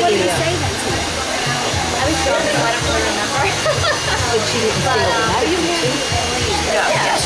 going to say that to you. I was drunk, so I don't really remember. But she didn't say it. Yeah.